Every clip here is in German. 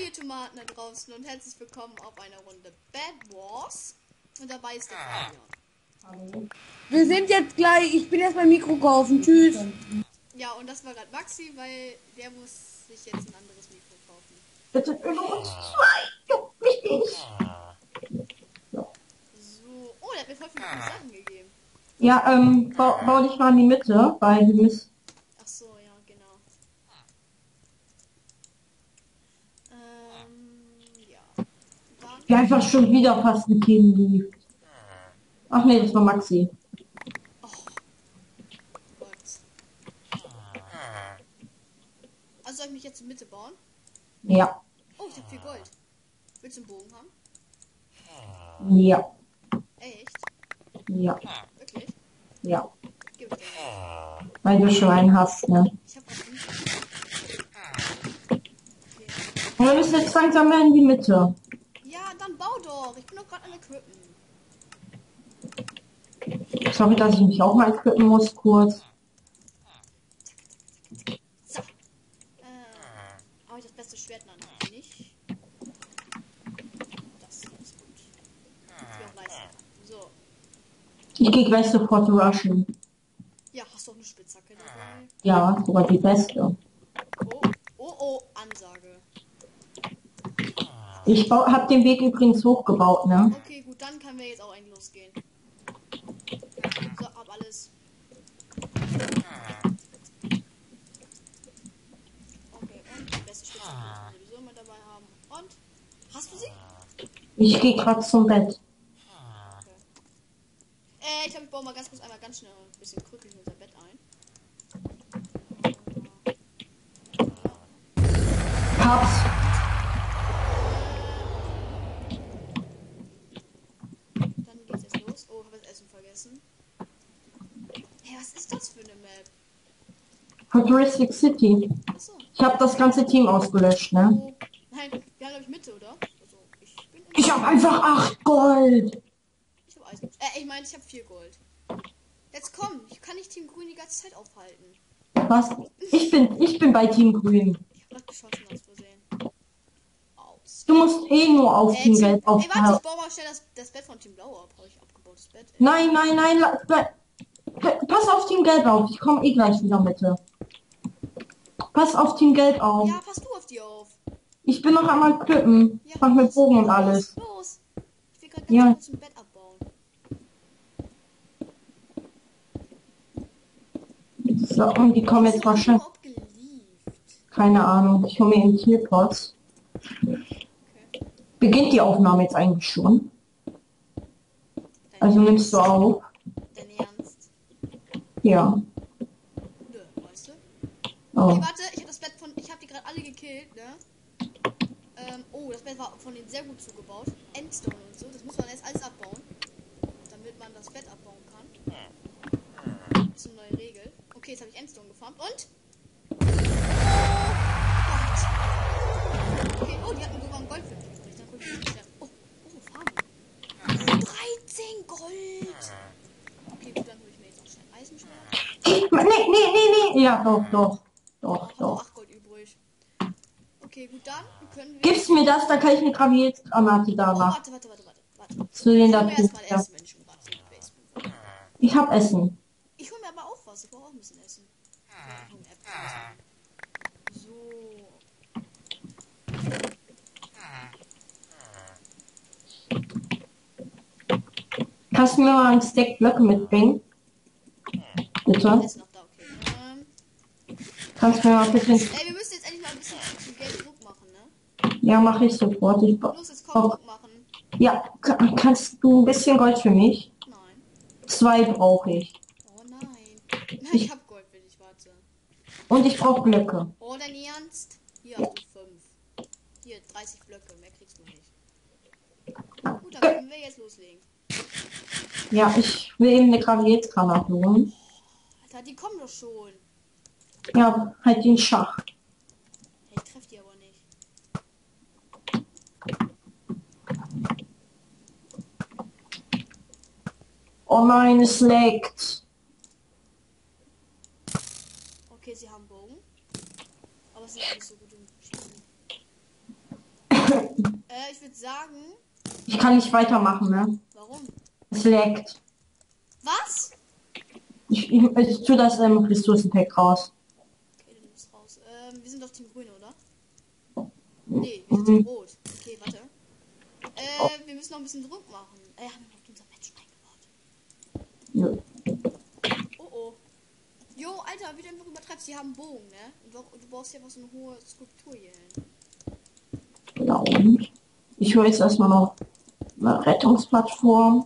ihr Tomaten da draußen und herzlich willkommen auf einer Runde Bad Wars. Und dabei ist der Fabian. Hallo. Wir sind jetzt gleich. Ich bin erst beim Mikro kaufen. Tschüss. Ja, und das war gerade Maxi, weil der muss sich jetzt ein anderes Mikro kaufen. Bitte über uns zwei. Juckt mich nicht. So. Oh, der hat mir voll viele gute Sachen gegeben. Ja, bau dich mal in die Mitte, weil wir müssen. Ach so, ja, genau. Ja. Dann. Ja, einfach schon wieder fast ein Team lief. Ach nee, das war Maxi. Oh. Gott. Also soll ich mich jetzt in Mitte bauen? Ja. Oh, ich habe 4 Gold. Willst du einen Bogen haben? Ja. Echt? Ja. Wirklich? Ja. Gib es dir. Weil du schon einen hast, ne? Ich habe gerade 5. Okay. Und wir müssen jetzt langsam mal in die Mitte. Ja, dann bau doch. Ich bin doch gerade an Equippen. Sorry, dass ich mich auch mal equippen muss, kurz. So. Habe ich das beste Schwert? Nein, hab ich nicht. Das ist gut. Ich will auch leisten. So. Ich gehe gleich sofort rushen. Ja, hast du auch eine Spitzhacke dabei? Ja, sogar die beste. Oh, Ansage. Ich hab den Weg übrigens hochgebaut, ne? Okay, gut, dann können wir jetzt auch eigentlich losgehen. So, ab alles. Okay, und die beste Spitzhacke müssen wir sowieso immer dabei haben. Und? Hast du sie? Ich gehe gerade zum Bett. Okay. Ich glaube, ich baue mal ganz kurz einmal ganz schnell ein bisschen krückelig in unser Bett ein. Hab's. Dann geht's jetzt los. Oh, habe das Essen vergessen. Hey, was ist das für eine Map? Futuristic City. Achso. Ich habe das ganze Team ausgelöscht, ne? Oh. Nein, wir haben glaube ich Mitte, oder? Also, ich bin Ich habe einfach 8 Gold. Ich habe Eisen. Ich meine, ich habe 4 Gold. Jetzt komm, ich kann nicht Team Grün die ganze Zeit aufhalten. Was? Ich bin bei Team Grün. Ich habe gerade geschossen aus Versehen. Aus. Du musst eh nur auf Team Gelb Warte, ich aufpassen. baue mal schnell das Bett von Team Blau ab. Habe ich abgebautes Bett? Nein, pass auf Team Gelb auf. Ich komme eh gleich wieder Mitte. Pass auf Team Gelb auf. Ja, pass du auf die auf. Ich bin noch einmal klippen. Ja, Ich mach mit los, Bogen und alles. Los. Ich will gerade ganz Ja. kurz ein Bett abbauen. So, und die kommen jetzt wahrscheinlich. Abgelieft. Keine Ahnung. Ich hole mir einen Tierplatz. Okay. Beginnt die Aufnahme jetzt eigentlich schon? Also nimmst du auf? Dein Ernst? Ja. Nö, weißt du? Oh. Okay, warte, ich habe die gerade alle gekillt, ne? Oh, das Bett war von denen sehr gut zugebaut. Endstone und so, das muss man jetzt alles abbauen, damit man das Bett abbauen kann. Das ist eine neue Regel. Okay, jetzt habe ich Endstone gefarmt und... Oh Gott. Okay, oh, die hatten sogar ein Gold für mich gekriegt. Dann guck ich mal. Farben. 13 Gold! Okay, gut, dann hole ich mir jetzt auch schnell Eisenschwert. Nee. Ja, doch. Noch 8 Gold übrig. Okay, gut, dann können wir... Gibst mir das, da kann ich eine Gravitgranate da Oh, machen. warte. Zu den Ich hol mir erstmal ja. Essen, wenn ich schon gerade hier im Base bin. Ich hab Essen. Ich hol mir aber auch was. Ich brauche auch ein bisschen Essen. So. Kannst du mir mal ein Stack Blöcke mitbringen? Bitte? Ist noch da, okay. Kannst du mir mal bitte... Wir müssen jetzt endlich mal ein bisschen zu Geld Druck machen, ne? Ja, mache ich sofort. Los, jetzt komm, Druck machen. Ja, kannst du ein bisschen Gold für mich? Nein. 2 brauche ich. Oh nein. Nein, ich hab Gold für dich, warte. Und ich brauche Blöcke. Oh, dein Ernst? Hier hast du 5. Hier, 30 Blöcke. Mehr kriegst du nicht. Gut, dann können wir jetzt loslegen. Ja, ich will eben eine Gravitgranate holen. Alter, die kommen doch schon. Ja, halt den Schacht. Hey, ich treff die aber nicht. Oh nein, es leckt. Okay, sie haben Bogen. Aber sie sind nicht so gut im Schießen. Ich würde sagen, Ich kann nicht weitermachen, ne? warum? Es laggt. Was? Ich tue das im Ressourcenpack raus. Okay, du nimmst raus. Wir sind auf Team Grün, oder? Nee, wir sind Team Rot. Okay, warte. Wir müssen noch ein bisschen Druck machen. Haben wir noch unser Bett schon eingebaut? Ja. Oh oh. Jo, Alter, wie du einfach übertreibst, die haben einen Bogen, ne? Und du brauchst ja was so eine hohe Skulptur hier hin. Ja, und ich hole jetzt erstmal noch eine Rettungsplattform.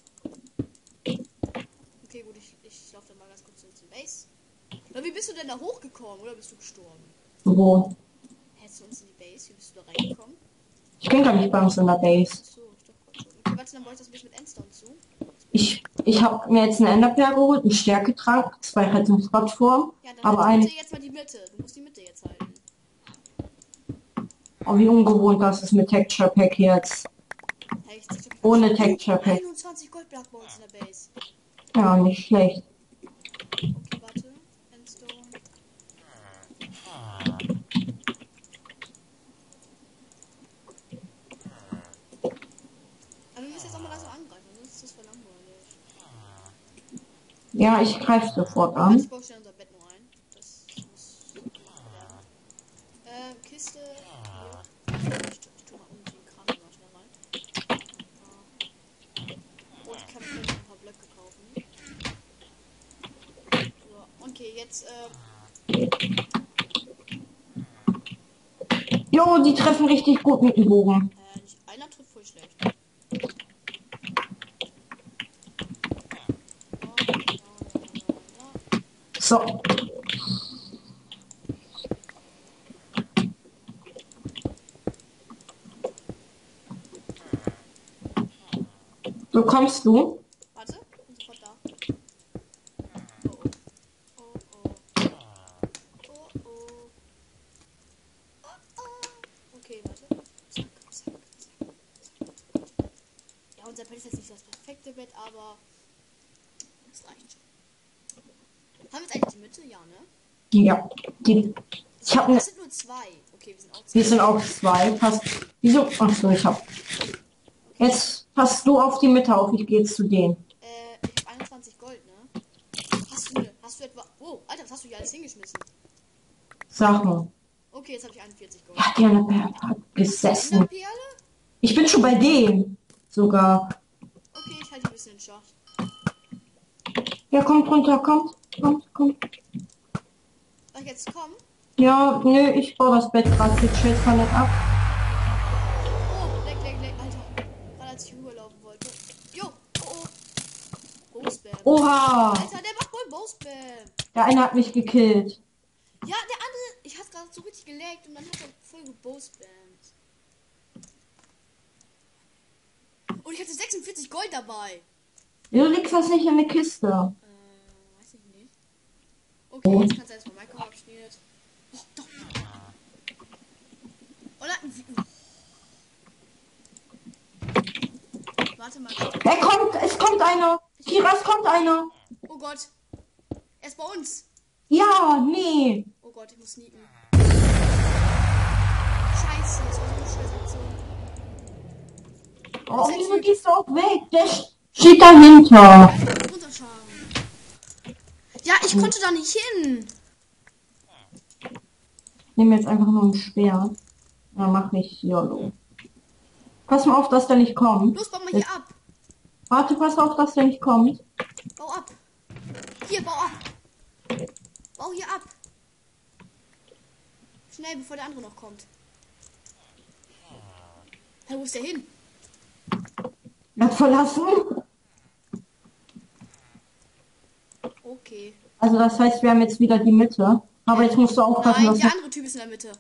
Okay, gut, ich laufe dann mal ganz kurz zu Base. Aber wie bist du denn da hochgekommen, oder bist du gestorben? Wo? Hättest du uns in die Base? Wie bist du da reingekommen? Ich bin gar nicht bei uns in der Base. Achso, ich dachte gerade schon. Okay, warte, dann baue ich das ein bisschen mit Endstone zu. Ich habe mir jetzt eine Enderperle geholt, einen Stärketrank, 2 Rettungsplattformen, Ja, dann aber halt ein... bitte jetzt mal die Mitte. Du musst die Mitte jetzt halten. Oh, wie ungewohnt das ist mit Texture Pack jetzt. Hey, ich zieh doch- Ohne Texture Pack. 21 Goldblock bei uns in der Base. Ja, nicht schlecht. Okay, warte. Endstone. Aber wir müssen jetzt auch mal langsam angreifen, sonst ist das voll langweilig. Ja, ich greife sofort Warte, an. ich baue schnell unser Bett nur ein. Das muss gemacht werden. Kiste. Hier. Ich tue mal unten den Kram mal schnell rein. Und ich kann mir vielleicht ein paar Blöcke kaufen. So, okay, jetzt, Jo, die treffen richtig gut mit dem Bogen. nicht einer trifft voll schlecht. So. Wo kommst du? Warte, bin sofort da. Oh oh. Oh oh. Oh oh. Oh oh. Okay, warte. Zack, zack, zack, zack. Ja, unser Bett ist jetzt nicht das perfekte Bett, aber das reicht schon. Haben wir jetzt eigentlich die Mitte? Ja, ne? Ja. Ich habe Das sind nur zwei. Okay, wir sind auch zwei. Wir sind auch 2. Passt. Wieso? Achso, ich hab. Jetzt passt du auf die Mitte auf. Ich gehe jetzt zu denen. Ich habe 21 Gold, ne? Hast du etwa... Oh, Alter, was hast du hier alles hingeschmissen? Sachen. Okay, jetzt habe ich 41 Gold. Ja, die eine Perle hat gesessen. Perle? Ich bin schon bei denen. Sogar. Okay, ich halte ein bisschen den Schacht. Ja, kommt runter, kommt. Kommt. Soll ich jetzt kommen? Ja, nö, ich baue das Bett gerade. Jetzt stellt man nicht ab. Oh, leck, Alter. Gerade als ich rüberlaufen wollte. Jo, oh. Bowspam. Oha! Alter, der macht wohl Bowspam. Der eine hat mich gekillt. Ja, der andere... Ich hatte gerade so richtig gelaggt und dann hat er voll gebowspammt. Und ich hatte 46 Gold dabei. Du legst das nicht in eine Kiste. Weiß ich nicht. Okay, jetzt kannst du erstmal Minecraft abspielen. Oh, doch. Oder? Warte mal. Es kommt einer. Kira, es kommt einer. Oh Gott. Er ist bei uns. Ja, nee. Oh Gott, ich muss sneaken. Scheiße, das war so eine scheiß Aktion. Oh, wieso gehst du auch weg? Der steht dahinter. Einfach runterschauen. Ja, ich konnte da nicht hin. Ich nehme jetzt einfach nur ein Schwert. Ja, mach nicht YOLO. Pass mal auf, dass der nicht kommt. Los, bau mal hier ab. Warte, pass auf, dass der nicht kommt. Bau ab. Hier, bau ab. Bau hier ab. Schnell, bevor der andere noch kommt. Hey, wo ist der hin? Er hat verlassen. Okay. Also das heißt, wir haben jetzt wieder die Mitte. Aber jetzt musst du aufpassen, Nein, dass der andere Typ ist in der Mitte.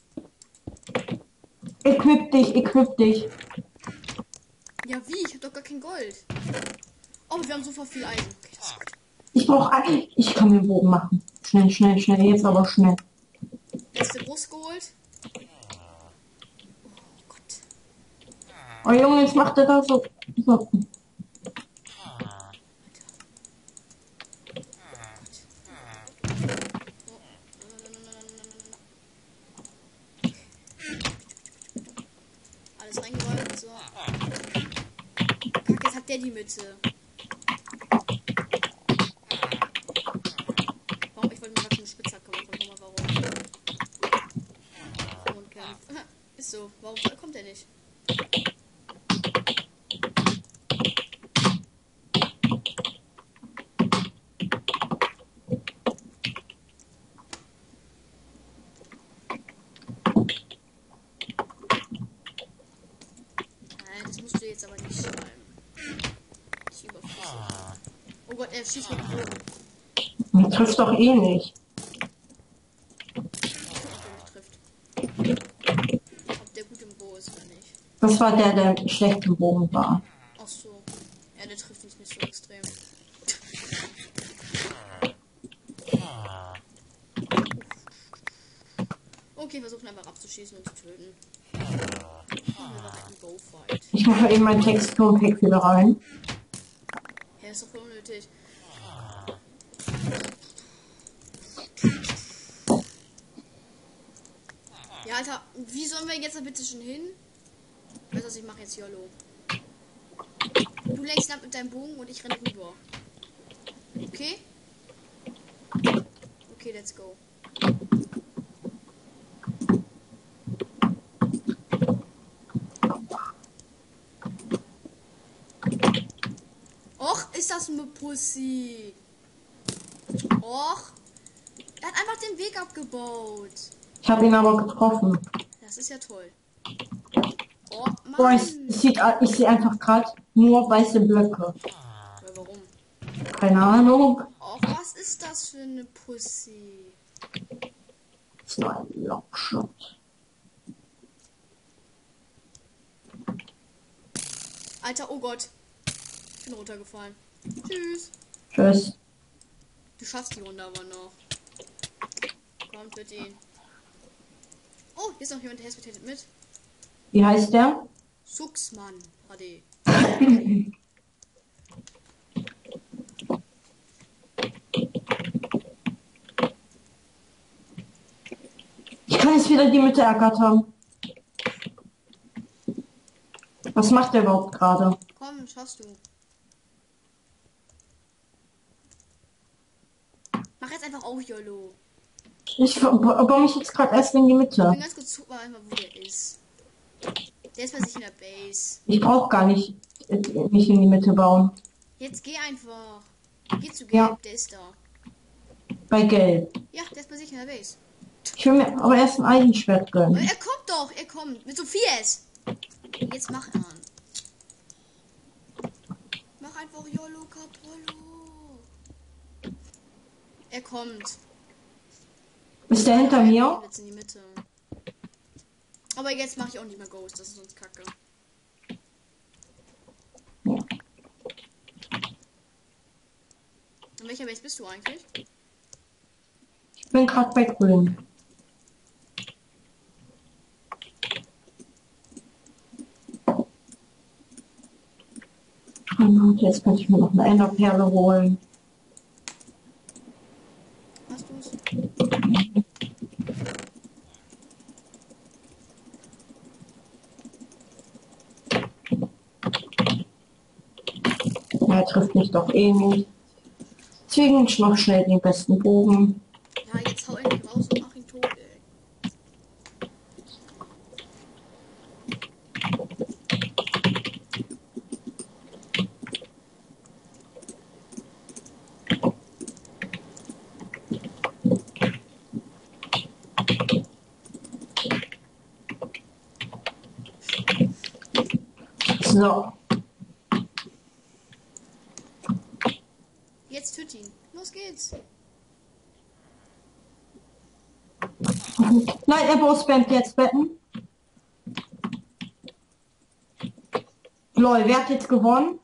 Equip dich. Ja, wie? Ich hab doch gar kein Gold. Oh, wir haben so viel Eisen. Okay, das ist gut. Ich brauche ich kann mir einen Bogen machen. Schnell, jetzt aber schnell. Letzte Brust geholt. Oh Gott. Oh Junge, jetzt macht er da so. Alles reingeräumt. So. Kack, jetzt hat der die Mitte. Warum? Ich wollte mir gerade eine Spitzhacke machen. Guck mal, warum. Und kämpft. Ist so. Warum kommt er nicht? Das musst du jetzt aber nicht schreiben. Ich überflüssig. Oh Gott, er schießt mit dem Bogen. Du triffst doch eh nicht. Ob der gut im Bow ist oder nicht. Das war der schlecht im Bogen war. Ach so. Ja, der trifft mich nicht so extrem. Okay, versuchen einfach abzuschießen und zu töten. Ich mache eben mein Texturenpack wieder rein. Ja, ist doch voll unnötig. Ja, Alter, wie sollen wir jetzt da bitte schon hin? Weißt du was, ich mache jetzt YOLO. Du lenkst ab mit deinem Bogen und ich renne rüber. Okay? Okay, let's go. Och, ist das eine Pussy. Och. Er hat einfach den Weg abgebaut. Ich habe ihn aber getroffen. Das ist ja toll. Oh, Boah, Mann. ich sehe einfach gerade nur weiße Blöcke. Ja, warum? Keine Ahnung. Och, was ist das für eine Pussy? Das ist nur ein Lockshot. Alter, oh Gott. Ich bin runtergefallen. Tschüss. Tschüss. Du schaffst die Runde aber noch. Kommt mit ihn. Oh, hier ist noch jemand, der hesitated mit. Wie heißt der? Suxmann HD. Ich kann jetzt wieder die Mitte ergattern. Was macht der überhaupt gerade? Komm, schaffst du. Mach jetzt einfach auch YOLO. Ich baue mich jetzt gerade erst in die Ich Mitte. bin ganz kurz, guck mal einfach, wo der ist. Der ist bei sich in der Base. Ich brauche gar nicht mich in die Mitte bauen. Jetzt geh einfach. Geh zu Gelb, Ja. der ist da. Bei Gelb. Ja, der ist bei sich in der Base. Ich will mir aber erst ein Eisenschwert Aber gönnen. er kommt doch, er kommt. Mit Sophies. Jetzt mach an. Mach einfach YOLO Capollo. Er kommt. Ist der hinter mir? Jetzt in die Mitte. Aber jetzt mache ich auch nicht mehr Ghost, das ist sonst kacke. Ja. In welcher Base bist du eigentlich? Ich bin gerade bei Grün. Und jetzt kann ich mir noch eine Enderperle holen. Hast du's? Ja, er trifft mich doch eh nicht. Deswegen ich noch schnell den besten Bogen. Ja, jetzt hau endlich raus und mach ihn tot, ey. So, Jetzt töt ihn. Los geht's. nein, er spammt jetzt Betten. Lol, wer hat jetzt gewonnen?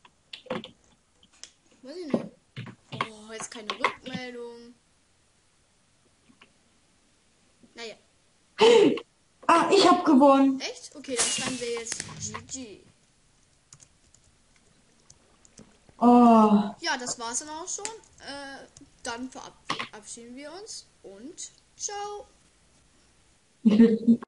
Weiß ich nicht. Oh, jetzt keine Rückmeldung. Naja. Ah, ich habe gewonnen. Echt? Okay, dann schreiben wir jetzt GG. Oh. Ja, das war's dann auch schon. Dann verabschieden wir uns und ciao. Ich will